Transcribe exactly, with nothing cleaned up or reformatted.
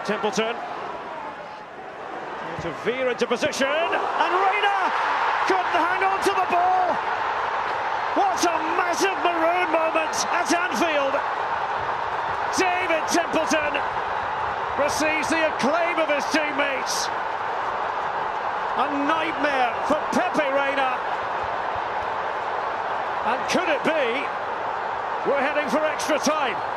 Templeton to veer into position, and Reina couldn't hang on to the ball. What a massive maroon moment at Anfield. David Templeton receives the acclaim of his teammates. A nightmare for Pepe Reina. And could it be we're heading for extra time?